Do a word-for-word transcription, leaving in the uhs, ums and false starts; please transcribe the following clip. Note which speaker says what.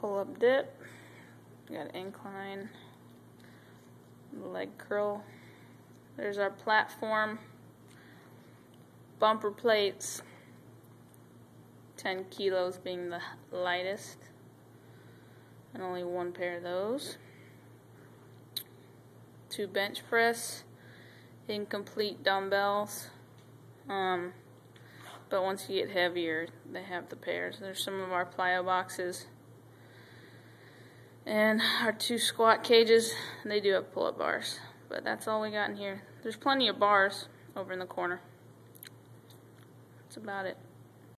Speaker 1: pull-up dip. We got incline, leg curl. There's our platform, bumper plates, ten kilos being the lightest, and only one pair of those. Two bench press, incomplete dumbbells. Um, but once you get heavier, they have the pairs. There's some of our plyo boxes. And our two squat cages, they do have pull-up bars. But that's all we got in here. There's plenty of bars over in the corner. That's about it.